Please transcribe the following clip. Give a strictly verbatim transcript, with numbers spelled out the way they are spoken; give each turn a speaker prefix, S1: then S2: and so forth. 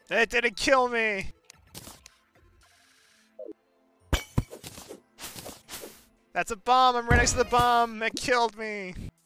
S1: It didn't kill me! That's a bomb! I'm right next to the bomb! It killed me!